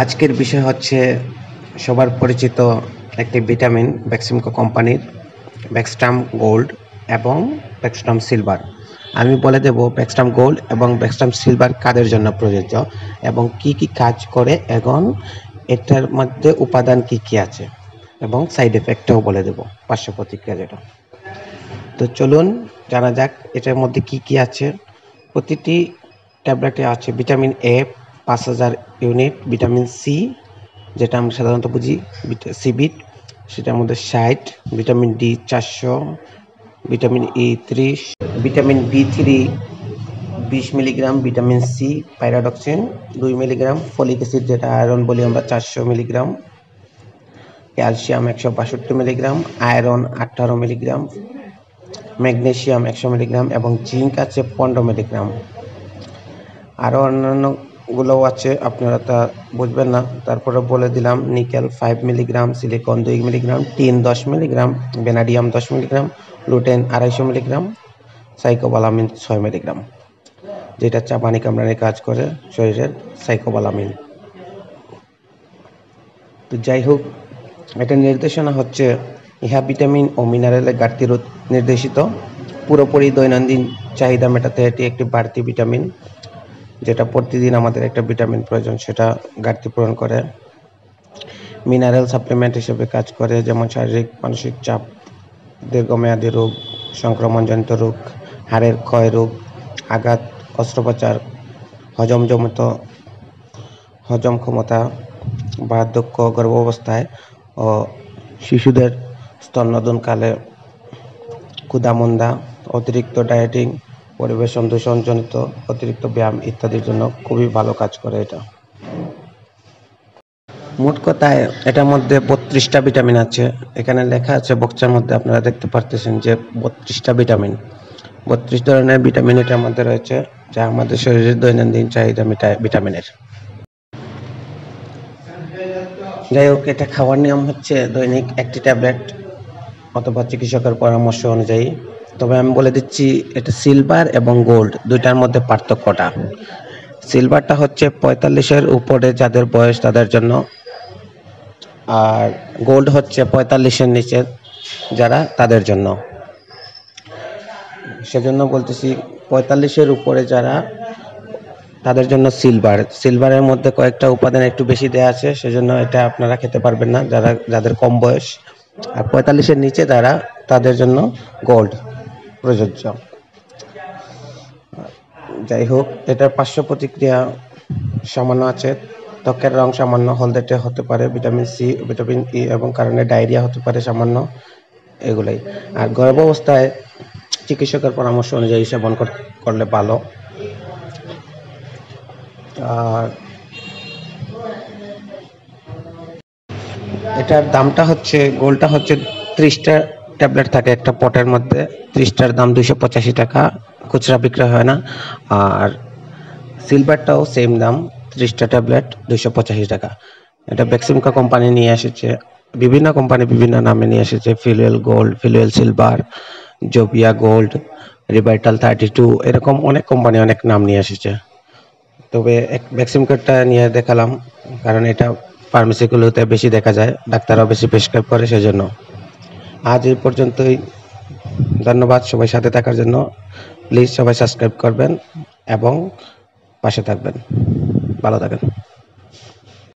আজকের বিষয় হচ্ছে সবার পরিচিত একটি ভিটামিন বেক্সিমকো কোম্পানির বেক্সট্রাম গোল্ড এবং বেক্সট্রাম সিলভার। আমি বলে দেব বেক্সট্রাম গোল্ড এবং বেক্সট্রাম সিলভার কাদের জন্য প্রযোজ্য এবং কি কি কাজ করে এবং এটার মধ্যে উপাদান কি কি আছে এবং সাইড এফেক্টটাও বলে দেব, পার্শ্ব প্রতিক্রিয়া যেটা। তো চলুন জানা যাক এটার মধ্যে কি কি আছে। প্রতিটি ট্যাবলেটে আছে vitamin A 5000 unit, vitamin C যেটা আমরা সাধারণত বুঝি সিবিট, সেটার মধ্যে 60, vitamin D 400, vitamin E 30, vitamin বি3 20 milligram, vitamin C pyridoxine 2 milligram, folic acid যেটা আয়রন বলি আমরা 400 milligram, calcium 162 milligram, iron 18 milligram, magnesium 100 milligram এবং জিঙ্ক আছে 15 মিলিগ্রাম। আরও অন্যান্যগুলোও আছে, আপনারা তা বুঝবেন না, তারপরে বলে দিলাম। Nickel 5 milligram, silicon 2 milligram, tin 10 milligram, vanadium 10 milligram, lutein 250 milligram, cyanocobalamin 6 milligram, যেটা চাবানি কামড়ানি কাজ করে শরীরের সাইকোবালামিন। তো যাই হোক, এটা নির্দেশনা হচ্ছে ইহা ভিটামিন ও মিনারেলের ঘাটতি রোধ নির্দেশিত। পুরোপুরি দৈনন্দিন চাহিদা মেটাতে এটি একটি বাড়তি ভিটামিন, যেটা প্রতিদিন আমাদের একটা ভিটামিন প্রয়োজন, সেটা ঘাটতি পূরণ করে। মিনারেল সাপ্লিমেন্ট হিসেবে কাজ করে, যেমন শারীরিক মানসিক চাপ, দীর্ঘমেয়াদী রোগ, সংক্রমণজনিত রোগ, হাড়ের ক্ষয় রোগ, আঘাত, অস্ত্রোপচার, হজম ক্ষমতা, বার্ধক্য, গর্ভাবস্থায় ও শিশুদের স্তন্যদানকালে, ক্ষুধামন্দা, অতিরিক্ত ডায়েটিং, পরিবেশ দূষণজনিত অতিরিক্ত ব্যায়াম ইত্যাদির জন্য খুবই ভালো কাজ করে এটা। মোট কথায় এটার মধ্যে 32টা ভিটামিন আছে। এখানে লেখা আছে বক্সের মধ্যে, আপনারা দেখতে পারতেছেন যে 32টা ভিটামিন, 32 ধরনের ভিটামিন এটার মধ্যে রয়েছে, যা আমাদের শরীরের দৈনন্দিন চাহিদা মেটায় ভিটামিনের। যাই হোক, এটা খাওয়ার নিয়ম হচ্ছে দৈনিক একটি ট্যাবলেট অথবা চিকিৎসকের পরামর্শ অনুযায়ী। তবে আমি বলে দিচ্ছি এটা সিলভার এবং গোল্ড দুইটার মধ্যে পার্থক্যটা। সিলভারটা হচ্ছে 45-এর উপরে যাদের বয়স তাদের জন্য, আর গোল্ড হচ্ছে 45-এর নিচে যারা তাদের জন্য। সেজন্য বলতেছি 45-এর উপরে যারা তাদের জন্য সিলভারের মধ্যে কয়েকটা উপাদান একটু বেশি দেওয়া আছে, সেজন্য এটা আপনারা খেতে পারবেন না যাদের কম বয়স। আর 45-এর নিচে যারা তাদের জন্য গোল্ড প্রযোজ্য। যাই হোক, এটার পার্শ্ব প্রতিক্রিয়া সামান্য আছে। ত্বকের রং সামান্য হলদেটে হতে পারে, ভিটামিন সি, ভিটামিন ই এবং কারণে ডায়রিয়া হতে পারে সামান্য, এগুলাই। আর গর্ভাবস্থায় চিকিৎসকের পরামর্শ অনুযায়ী সেবন করলে ভালো। আর এটার দামটা হচ্ছে, গোল্ডটা হচ্ছে 30টা ট্যাবলেট থাকে একটা পটের মধ্যে, 30টার দাম 285 টাকা, খুচরা বিক্রয় হয় না। আর সিলভারটাও সেম দাম, 30টা ট্যাবলেট 285 টাকা। এটা বেক্সিমকো কোম্পানি নিয়ে এসেছে, বিভিন্ন কোম্পানি বিভিন্ন নামে নিয়ে এসেছে, ফিলুয়েল গোল্ড, ফিলুয়েল সিলভার, জোবিয়া গোল্ড, রিভাইটাল 32, এরকম অনেক কোম্পানি অনেক নাম নিয়ে এসেছে। তবে বেক্সিমকোটা নিয়ে দেখালাম কারণ এটা ফার্মেসিগুলোতে বেশি দেখা যায়, ডাক্তাররাও বেশি প্রেসক্রাইব করে, সেজন্য। আজ এই পর্যন্তই, ধন্যবাদ সবাই সাথে থাকার জন্য। প্লিজ সবাই সাবস্ক্রাইব করবেন এবং পাশে থাকবেন। ভালো থাকেন।